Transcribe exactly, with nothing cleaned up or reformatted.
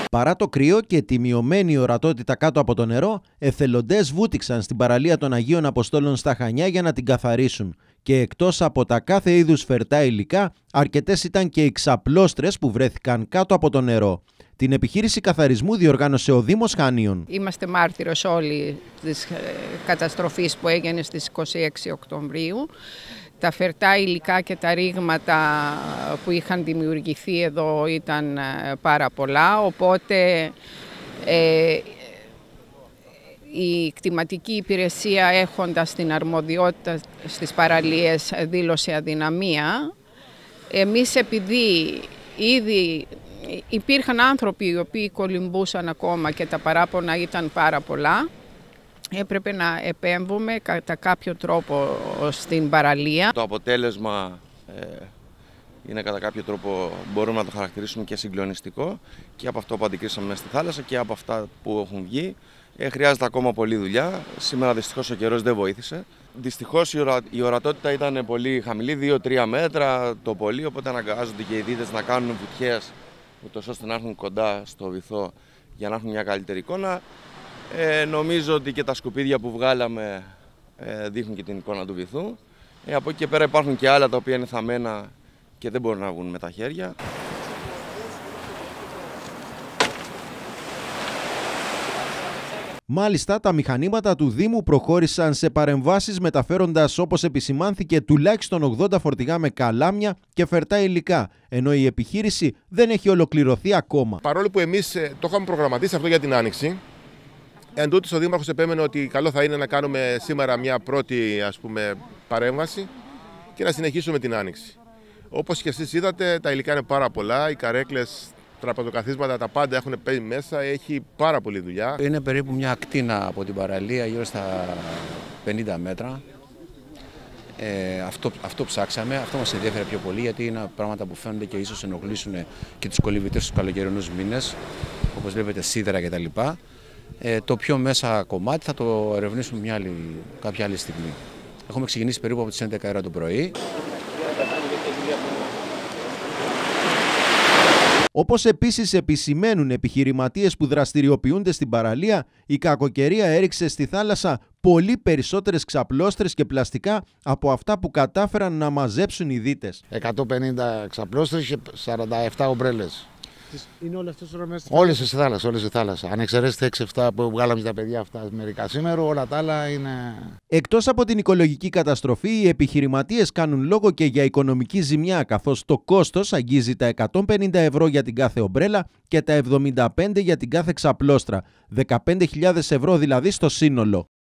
Παρά το κρύο και τη μειωμένη ορατότητα κάτω από το νερό, εθελοντές βούτυξαν στην παραλία των Αγίων Αποστόλων στα Χανιά για να την καθαρίσουν. Και εκτός από τα κάθε είδους φερτά υλικά, αρκετές ήταν και οι ξαπλώστρες που βρέθηκαν κάτω από το νερό. Την επιχείρηση καθαρισμού διοργάνωσε ο Δήμος Χανίων. Είμαστε μάρτυρες όλοι της καταστροφής που έγινε στις είκοσι έξι Οκτωβρίου. Τα φερτά υλικά και τα ρήγματα που είχαν δημιουργηθεί εδώ ήταν πάρα πολλά, οπότε ε, η κτηματική υπηρεσία, έχοντας την αρμοδιότητα στις παραλίες, δήλωσε αδυναμία. Εμείς, επειδή ήδη υπήρχαν άνθρωποι οι οποίοι κολυμπούσαν ακόμα και τα παράπονα ήταν πάρα πολλά, έπρεπε να επέμβουμε κατά κάποιο τρόπο στην παραλία. Το αποτέλεσμα ε, είναι κατά κάποιο τρόπο, μπορούμε να το χαρακτηρίσουμε και συγκλονιστικό, και από αυτό που αντικρίσαμε μέσα στη θάλασσα και από αυτά που έχουν βγει. Ε, χρειάζεται ακόμα πολλή δουλειά. Σήμερα δυστυχώς ο καιρός δεν βοήθησε. Δυστυχώς η, ορα, η ορατότητα ήταν πολύ χαμηλή, δύο τρία μέτρα το πολύ, οπότε αναγκάζονται και οι δίδες να κάνουν βουτιές, ούτως ώστε να έρθουν κοντά στο βυθό για να έχουν μια καλύτερη εικόνα. Ε, νομίζω ότι και τα σκουπίδια που βγάλαμε ε, δείχνουν και την εικόνα του βυθού. Ε, από εκεί και πέρα υπάρχουν και άλλα τα οποία είναι θαμμένα και δεν μπορούν να βγουν με τα χέρια. Μάλιστα, τα μηχανήματα του Δήμου προχώρησαν σε παρεμβάσεις, μεταφέροντας, όπως επισημάνθηκε, τουλάχιστον ογδόντα φορτηγά με καλάμια και φερτά υλικά, ενώ η επιχείρηση δεν έχει ολοκληρωθεί ακόμα. Παρόλο που εμείς το είχαμε προγραμματίσει αυτό για την Άνοιξη, εν τούτης ο Δήμαρχος επέμενε ότι καλό θα είναι να κάνουμε σήμερα μια πρώτη, ας πούμε, παρέμβαση και να συνεχίσουμε την Άνοιξη. Όπως και εσείς είδατε, τα υλικά είναι πάρα πολλά, οι καρέκλες, τραπεζοκαθίσματα, τα πάντα έχουν πέσει μέσα, έχει πάρα πολλή δουλειά. Είναι περίπου μια ακτίνα από την παραλία, γύρω στα πενήντα μέτρα. Ε, αυτό, αυτό ψάξαμε, αυτό μας ενδιαφέρει πιο πολύ, γιατί είναι πράγματα που φαίνονται και ίσως ενοχλήσουν και τους κολυμβητές στους καλοκαιρινούς μήνες, όπως βλέπετε σίδερα κτλ. Ε, το πιο μέσα κομμάτι θα το ερευνήσουμε μια άλλη, κάποια άλλη στιγμή. Έχουμε ξεκινήσει περίπου από τις έντεκα ώρα το πρωί. Όπως επίσης επισημαίνουν επιχειρηματίες που δραστηριοποιούνται στην παραλία, η κακοκαιρία έριξε στη θάλασσα πολύ περισσότερες ξαπλώστρες και πλαστικά από αυτά που κατάφεραν να μαζέψουν οι δίτες. εκατόν πενήντα ξαπλώστρες και σαράντα επτά ομπρέλες. Είναι όλες αυτές τις ώρες? Όλες στη θάλασσα, όλες στη θάλασσα. Αν εξαιρέσετε έξι επτά που βγάλαμε στα παιδιά αυτά μερικά σήμερα, όλα τα άλλα είναι... Εκτός από την οικολογική καταστροφή, οι επιχειρηματίες κάνουν λόγο και για οικονομική ζημιά, καθώς το κόστος αγγίζει τα εκατόν πενήντα ευρώ για την κάθε ομπρέλα και τα εβδομήντα πέντε για την κάθε ξαπλώστρα, δεκαπέντε χιλιάδες ευρώ δηλαδή στο σύνολο.